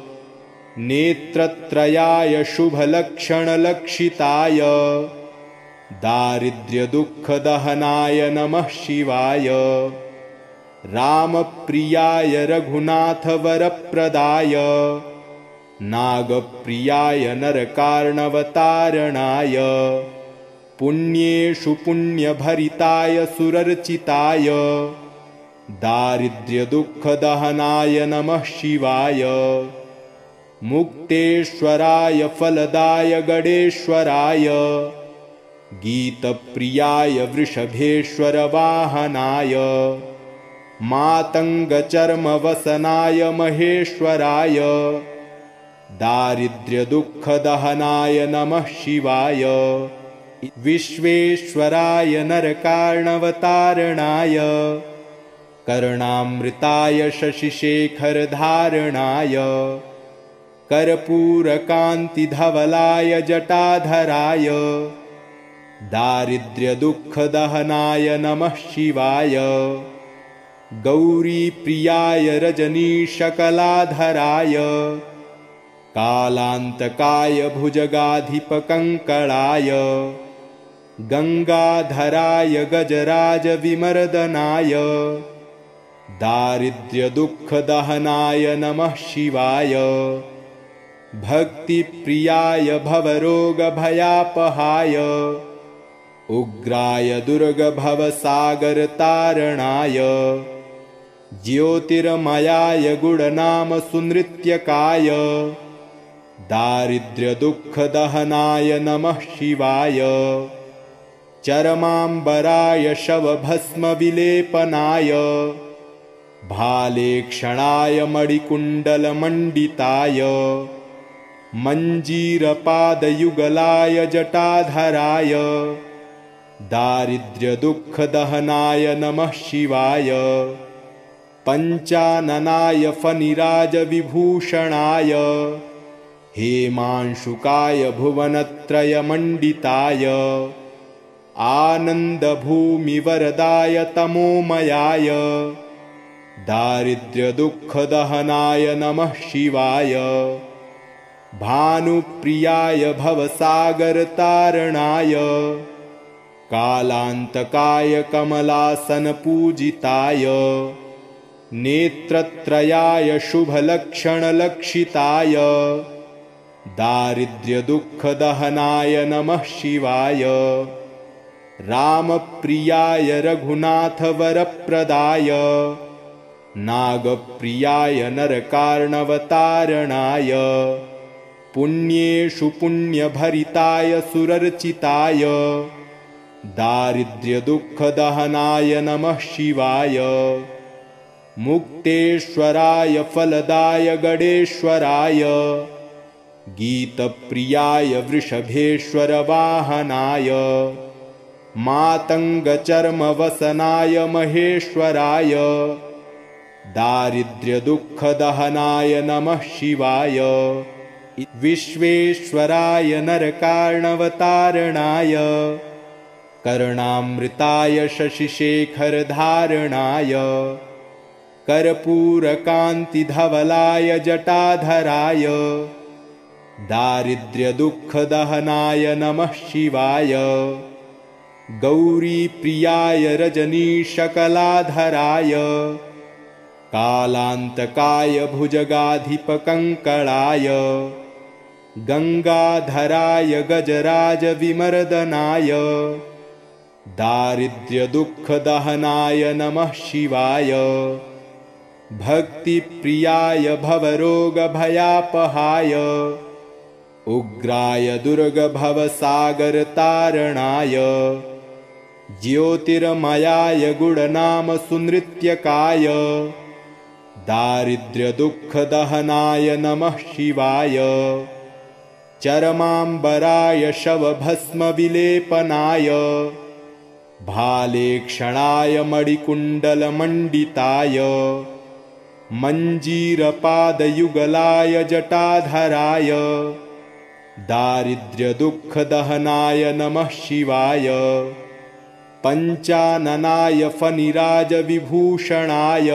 नेत्रत्रयाय शुभलक्षणलक्षिताय दारिद्र्यदुःखदहनाय नमः शिवाय रामप्रियाय रघुनाथवरप्रदाय नागप्रियाय नरकार्णवतारणाय पुण्येषु पुण्यभरिताय सुरर्चिताय दारिद्र्यदुःखदहनाय नमः शिवाय मुक्तेश्वराय फलदाय गणेश्वराय गीतप्रियाय वृषभेश्वर वाहनाय मातङ्गचर्मवसनाय महेश्वराय दारिद्र्यदुःखदहनाय नमः शिवाय विश्वेश्वराय नरकार्णवतारणाय कर्णामृताय शशिशेखरधारणाय कर्पूरकान्तिधवलाय जटाधराय दारिद्र्यदुःखदहनाय नमः शिवाय गौरीप्रियाय रजनीशकलाधराय कालान्तकाय भुजगाधिपकङ्कणाय गङ्गाधराय गजराजविमर्दनाय दारिद्र्यदुःखदहनाय नमः शिवाय भक्तिप्रियाय भवरोगभयापहाय उग्राय दुर्गभवसागरतारणाय ज्योतिर्मयाय गुणनामसुनृत्यकाय दारिद्र्यदुःखदहनाय नमः शिवाय चरमाम्बराय शवभस्मविलेपनाय भालेक्षणाय मणिकुण्डलमण्डिताय मञ्जीरपादयुगलाय जटाधराय दारिद्र्यदुःखदहनाय नमः शिवाय पञ्चाननाय फणिराजविभूषणाय हेमांशुकाय भुवनत्रयमण्डिताय आनन्दभूमिवरदाय तमोमयाय दारिद्र्यदुःखदहनाय नमः शिवाय भानुप्रियाय भवसागरतारणाय कालान्तकाय कमलासनपूजिताय नेत्रत्रयाय शुभलक्षणलक्षिताय दारिद्र्यदुःखदहनाय नमः शिवाय रामप्रियाय रघुनाथवरप्रदाय नागप्रियाय नरकार्णवतारणाय पुण्येषु पुण्यभरिताय सुरर्चिताय दारिद्र्यदुःखदहनाय नमः शिवाय मुक्तेश्वराय फलदाय गणेश्वराय गीतप्रियाय वृषभेश्वर वाहनाय मातङ्गचर्मवसनाय महेश्वराय दारिद्र्यदुःखदहनाय नमः शिवाय विश्वेश्वराय नरकार्णवतारणाय कर्णामृताय शशिशेखरधारणाय कर्पूरकान्तिधवलाय जटाधराय दारिद्र्यदुःखदहनाय नमः शिवाय गौरीप्रियाय रजनीशकलाधराय कालान्तकाय भुजगाधिपकङ्कणाय गङ्गाधराय गजराजविमर्दनाय दारिद्र्यदुःखदहनाय नमः शिवाय भक्तिप्रियाय भवरोगभयापहाय उग्राय दुर्गभवसागरतारणाय ज्योतिर्मयाय गुणनामसुनृत्यकाय दारिद्र्यदुःखदहनाय नमः शिवाय चरमाम्बराय शवभस्मविलेपनाय भालेक्षणाय मणिकुण्डलमण्डिताय मञ्जीरपादयुगलाय जटाधराय दारिद्र्यदुःखदहनाय नमः शिवाय पञ्चाननाय फणिराजविभूषणाय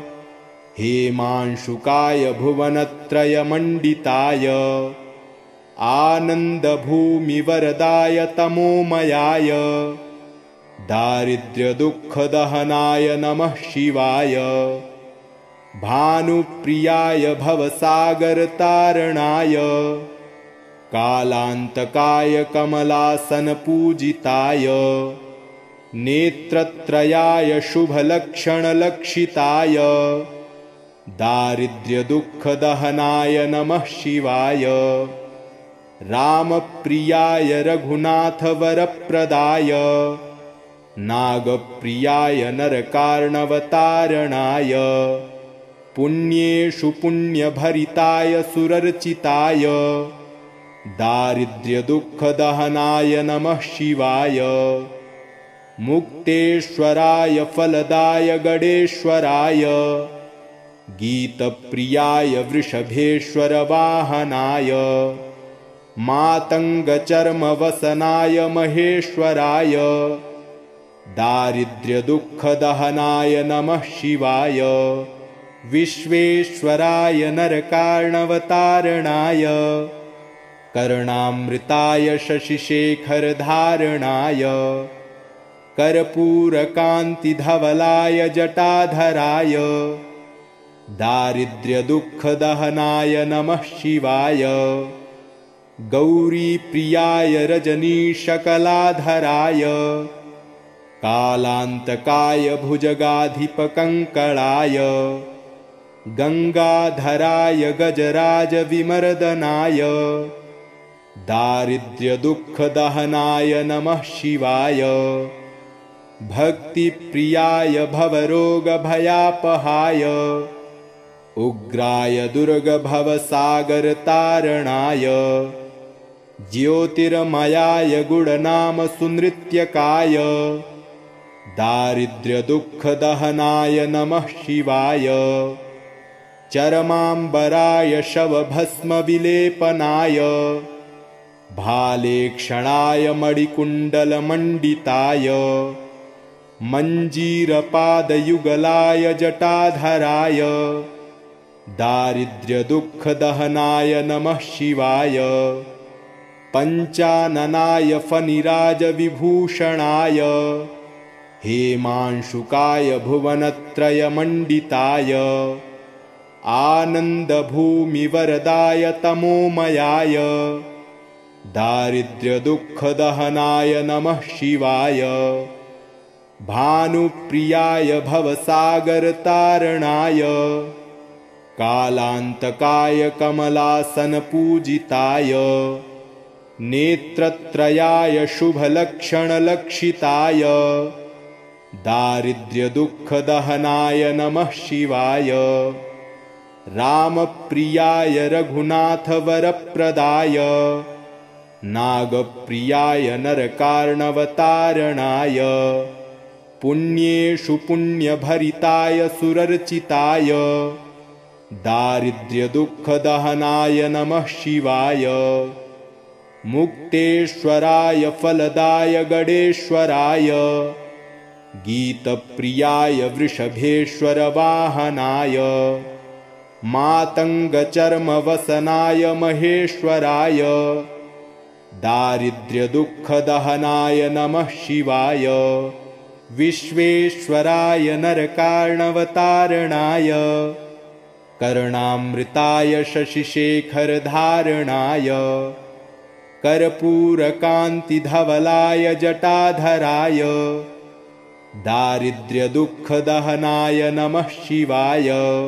हेमांशुकाय भुवनत्रयमण्डिताय आनन्दभूमिवरदाय तमोमयाय दारिद्र्यदुःखदहनाय नमः शिवाय। भानुप्रियाय भवसागरतारणाय कालान्तकाय कमलासनपूजिताय नेत्रत्रयाय शुभलक्षणलक्षिताय दारिद्र्यदुःखदहनाय नमः शिवाय। रामप्रियाय रघुनाथवरप्रदाय नागप्रियाय नरकार्णवतारणाय पुण्येषु पुण्यभरिताय सुरर्चिताय दारिद्र्यदुःखदहनाय नमः शिवाय। मुक्तेश्वराय फलदाय गणेश्वराय गीतप्रियाय वृषभेश्वरवाहनाय मातङ्गचर्मवसनाय महेश्वराय दारिद्र्यदुःखदहनाय नमः शिवाय। विश्वेश्वराय नरकार्णवतारणाय कर्णामृताय शशिशेखरधारणाय कर्पूरकान्तिधवलाय जटाधराय दारिद्र्यदुःखदहनाय नमः शिवाय। गौरीप्रियाय रजनीशकलाधराय कालान्तकाय भुजगाधिपकङ्कणाय गङ्गाधराय गजराजविमर्दनाय दारिद्र्यदुःखदहनाय नमः शिवाय। भक्तिप्रियाय भवरोगभयापहाय उग्राय दुर्गभवसागरतारणाय ज्योतिर्मयाय गुणनामसुनृत्यकाय दारिद्र्यदुःखदहनाय नमः शिवाय। चरमाम्बराय शवभस्मविलेपनाय भालेक्षणाय मणिकुण्डलमण्डिताय मञ्जीरपादयुगलाय जटाधराय दारिद्र्यदुःखदहनाय नमः शिवाय। पञ्चाननाय फणिराजविभूषणाय हेमांशुकाय भुवनत्रयमण्डिताय आनन्दभूमिवरदाय तमोमयाय दारिद्र्यदुःखदहनाय नमः शिवाय। भानुप्रियाय भवसागरतारणाय कालान्तकाय कमलासनपूजिताय नेत्रत्रयाय शुभलक्षणलक्षिताय दारिद्र्यदुःखदहनाय नमः शिवाय। रामप्रियाय रघुनाथवरप्रदाय नागप्रियाय नरकार्णवतारणाय पुण्येषु पुण्यभरिताय सुरर्चिताय दारिद्र्यदुःखदहनाय नमः शिवाय। मुक्तेश्वराय फलदाय गणेश्वराय गीतप्रियाय वृषभेश्वरवाहनाय मातङ्गचर्मवसनाय महेश्वराय दारिद्र्यदुःखदहनाय नमः शिवाय। विश्वेश्वराय नरकार्णवतारणाय कर्णामृताय शशिशेखरधारणाय कर्पूरकान्तिधवलाय जटाधराय दारिद्र्यदुःखदहनाय नमः शिवाय।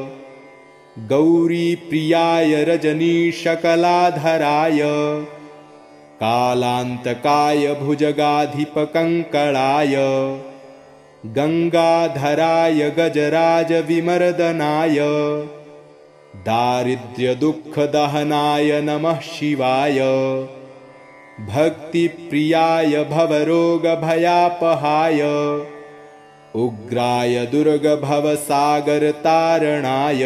गौरीप्रियाय रजनीशकलाधराय कालान्तकाय भुजगाधिपकङ्कणाय गङ्गाधराय गजराजविमर्दनाय दारिद्र्यदुःखदहनाय नमः शिवाय। भक्तिप्रियाय भवरोगभयापहाय उग्राय दुर्गभवसागरतारणाय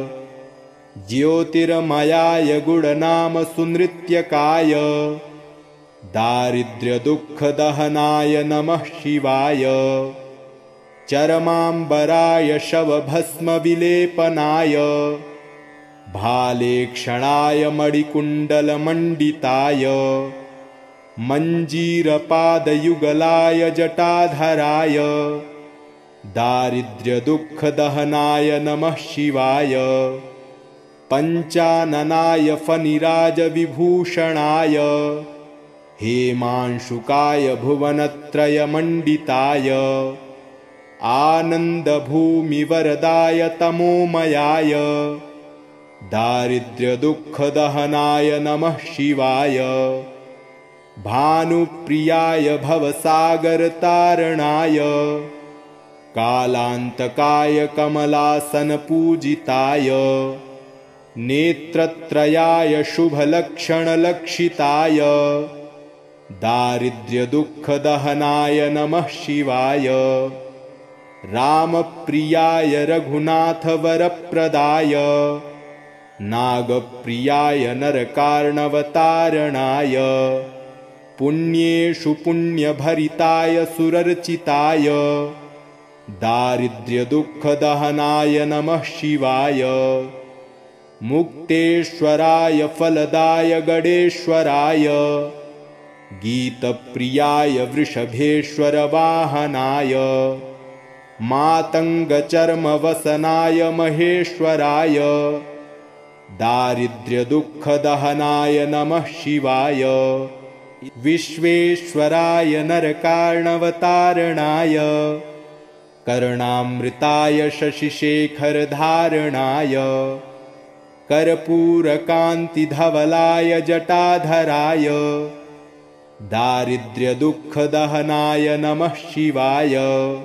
ज्योतिर्मयाय गुणनामसुनृत्यकाय दारिद्र्यदुःखदहनाय नमः शिवाय। चरमाम्बराय शवभस्मविलेपनाय भालेक्षणाय मणिकुण्डलमण्डिताय मञ्जीरपादयुगलाय जटाधराय दारिद्र्यदुःखदहनाय नमः शिवाय पञ्चाननाय फणिराजविभूषणाय हेमांशुकाय भुवनत्रयमण्डिताय आनन्दभूमिवरदाय तमोमयाय दारिद्र्यदुःखदहनाय नमः शिवाय भानुप्रियाय भवसागरतारणाय कालान्तकाय कमलासनपूजिताय नेत्रत्रयाय शुभलक्षणलक्षिताय दारिद्र्यदुःखदहनाय नमः शिवाय रामप्रियाय रघुनाथवरप्रदाय नागप्रियाय नरकार्णवतारणाय पुण्येषु पुण्यभरिताय सुरर्चिताय दारिद्र्यदुःखदहनाय नमः शिवाय मुक्तेश्वराय फलदाय गणेश्वराय गीतप्रियाय वृषभेश्वरवाहनाय मातङ्गचर्मवसनाय महेश्वराय दारिद्र्यदुःखदहनाय नमः शिवाय विश्वेश्वराय नरकार्णवतारणाय कर्णामृताय शशिशेखरधारणाय कर्पूरकान्तिधवलाय जटाधराय दारिद्र्यदुःखदहनाय नमः शिवाय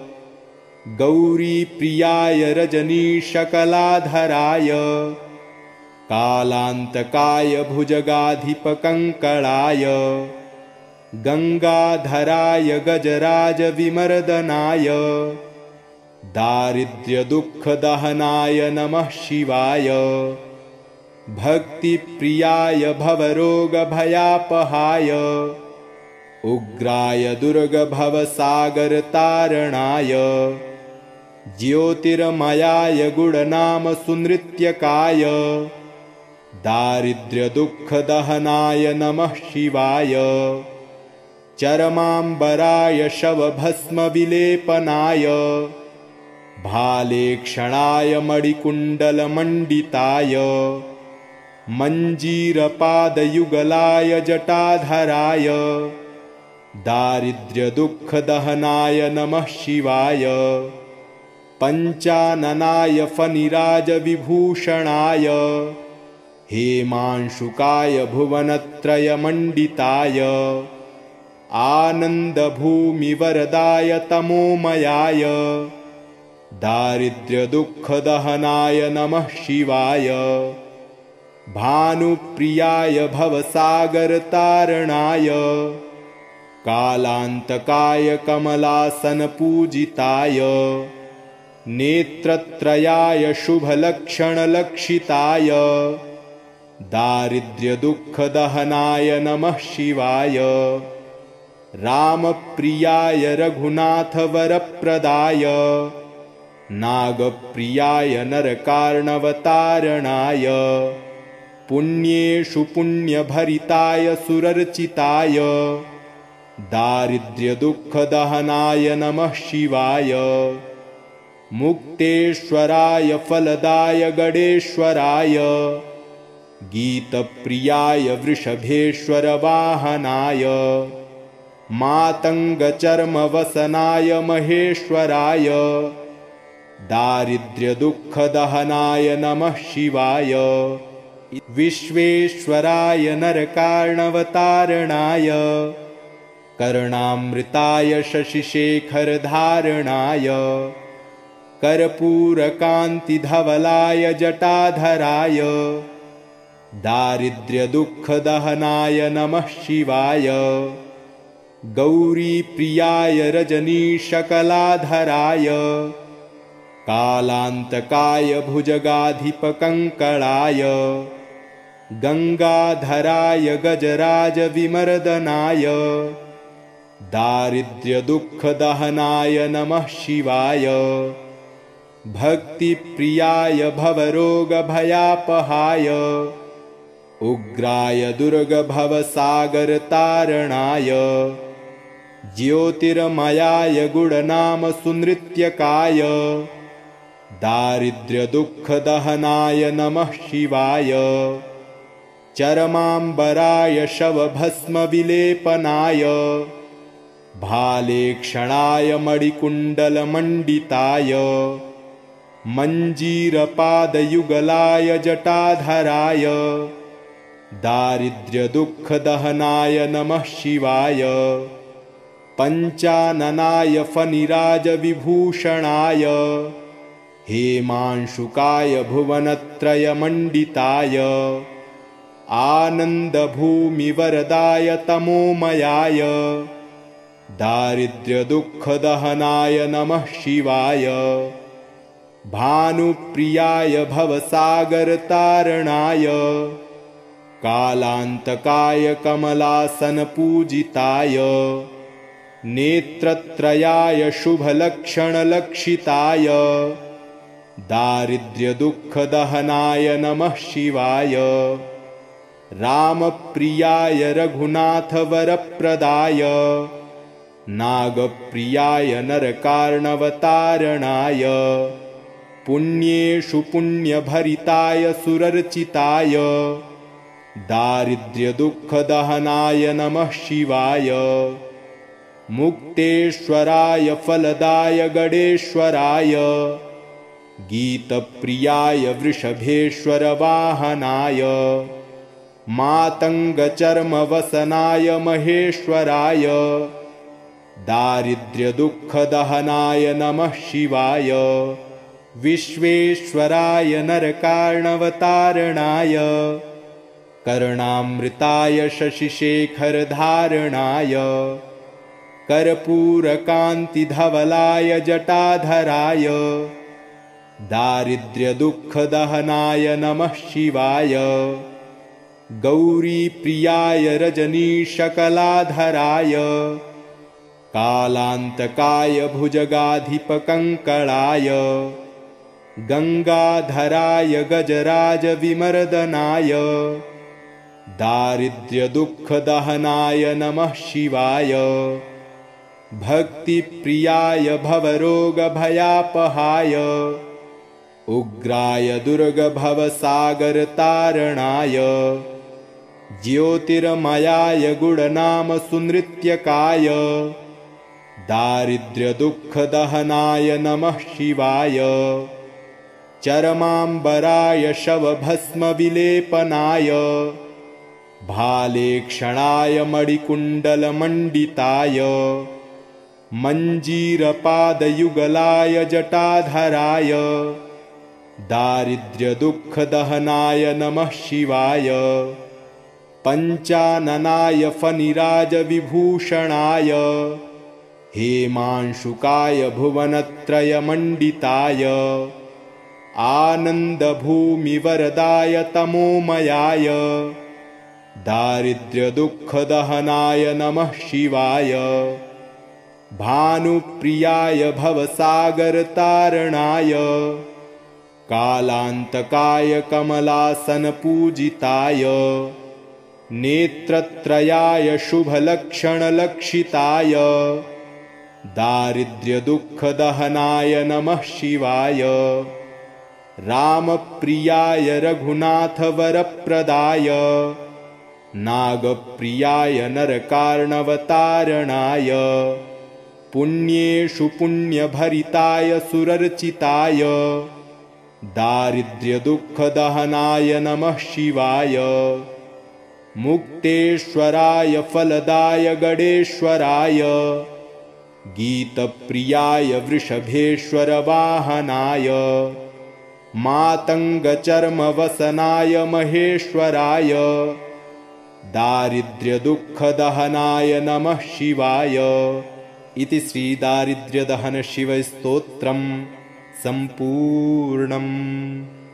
गौरीप्रियाय रजनीशकलाधराय कालान्तकाय भुजगाधिपकङ्कणाय गङ्गाधराय गजराजविमर्दनाय दारिद्र्यदुःखदहनाय नमः शिवाय भक्तिप्रियाय भवरोगभयापहाय उग्राय दुर्गभवसागरतारणाय ज्योतिर्मयाय गुणनामसुनृत्यकाय दारिद्र्यदुःखदहनाय नमः शिवाय चरमाम्बराय शवभस्मविलेपनाय भालेक्षणाय मणिकुण्डलमण्डिताय मञ्जीरपादयुगलाय जटाधराय दारिद्र्यदुःखदहनाय नमः शिवाय पञ्चाननाय फणिराजविभूषणाय हेमांशुकाय भुवनत्रयमण्डिताय आनन्दभूमिवरदाय तमोमयाय दारिद्र्यदुःखदहनाय नमः शिवाय भानुप्रियाय भवसागरतारणाय कालान्तकाय कमलासनपूजिताय नेत्रत्रयाय शुभलक्षणलक्षिताय दारिद्र्यदुःखदहनाय नमः शिवाय रामप्रियाय रघुनाथवरप्रदाय नागप्रियाय नरकार्णवतारणाय पुण्येषु पुण्यभरिताय सुरर्चिताय दारिद्र्यदुःखदहनाय नमः शिवाय मुक्तेश्वराय फलदाय गणेश्वराय गीतप्रियाय वृषभेश्वरवाहनाय मातङ्गचर्मवसनाय महेश्वराय दारिद्र्यदुःखदहनाय नमः शिवाय विश्वेश्वराय नरकार्णवतारणाय कर्णामृताय शशिशेखरधारणाय कर्पूरकान्तिधवलाय जटाधराय दारिद्र्यदुःखदहनाय नमः शिवाय गौरीप्रियाय रजनीशकलाधराय कालान्तकाय भुजगाधिपकङ्कणाय गङ्गाधराय गजराजविमर्दनाय दारिद्र्यदुःखदहनाय नमः शिवाय भक्तिप्रियाय भवरोगभयापहाय उग्राय दुर्गभवसागरतारणाय ज्योतिर्मयाय गुणनाम सुनृत्यकाय दारिद्र्यदुःखदहनाय नमः शिवाय चरमाम्बराय शवभस्मविलेपनाय भालेक्षणाय मणिकुण्डलमण्डिताय मञ्जीरपादयुगलाय जटाधराय दारिद्र्यदुःखदहनाय नमः शिवाय पञ्चाननाय फणिराजविभूषणाय हेमांशुकाय भुवनत्रयमण्डिताय आनन्दभूमिवरदाय तमोमयाय दारिद्र्यदुःखदहनाय नमः शिवाय भानुप्रियाय भवसागरतारणाय कालान्तकाय कमलासनपूजिताय नेत्रत्रयाय शुभलक्षणलक्षिताय दारिद्र्यदुःखदहनाय नमः शिवाय रामप्रियाय रघुनाथवरप्रदाय नागप्रियाय नरकार्णवतारणाय पुण्येषु पुण्यभरिताय सुरर्चिताय दारिद्र्यदुःखदहनाय नमः शिवाय मुक्तेश्वराय फलदाय गणेश्वराय गीतप्रियाय वृषभेश्वरवाहनाय मातङ्गचर्मवसनाय महेश्वराय दारिद्र्यदुःखदहनाय नमः शिवाय विश्वेश्वराय नरकार्णवतारणाय कर्णामृताय शशिशेखरधारणाय कर्पूरकान्तिधवलाय जटाधराय दारिद्र्यदुःखदहनाय नमः शिवाय गौरीप्रियाय रजनीशकलाधराय कालान्तकाय भुजगाधिपकङ्कणाय गङ्गाधराय गजराजविमर्दनाय दारिद्र्यदुःखदहनाय नमः शिवाय भक्तिप्रियाय भवरोगभयापहाय उग्राय दुर्गभवसागरतारणाय ज्योतिर्मयाय गुणनाम सुनृत्यकाय दारिद्र्यदुःखदहनाय नमः शिवाय चरमाम्बराय शवभस्मविलेपनाय भालेक्षणाय मणिकुण्डलमण्डिताय मञ्जीरपादयुगलाय जटाधराय दारिद्र्यदुःखदहनाय नमः शिवाय पञ्चाननाय फणिराजविभूषणाय हेमांशुकाय भुवनत्रयमण्डिताय आनन्दभूमिवरदाय तमोमयाय दारिद्र्यदुःखदहनाय नमः शिवाय भानुप्रियाय भवसागरतारणाय कालान्तकाय कमलासनपूजिताय नेत्रत्रयाय शुभलक्षणलक्षिताय दारिद्र्यदुःखदहनाय नमः शिवाय रामप्रियाय रघुनाथवरप्रदाय नागप्रियाय नरकार्णवतारणाय पुण्येषु पुण्यभरिताय सुरर्चिताय दारिद्र्यदुःखदहनाय नमः शिवाय मुक्तेश्वराय फलदाय गणेश्वराय गीतप्रियाय वृषभेश्वरवाहनाय मातङ्गचर्मवसनाय महेश्वराय दारिद्र्यदुःखदहनाय नमः शिवाय इति श्रीदारिद्र्यदहन शिवस्तोत्रम् सम्पूर्णम्।